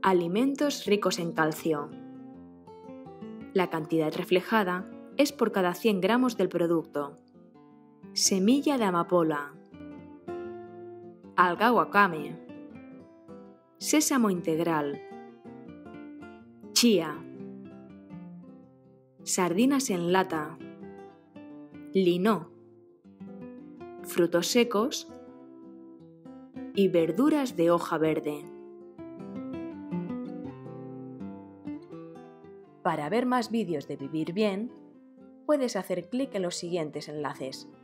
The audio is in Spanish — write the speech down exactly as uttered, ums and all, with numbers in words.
Alimentos ricos en calcio. La cantidad reflejada es por cada cien gramos del producto. Semilla de amapola, alga wakame, sésamo integral, chía, sardinas en lata, lino, frutos secos y verduras de hoja verde. Para ver más vídeos de Vivir Bien, puedes hacer clic en los siguientes enlaces.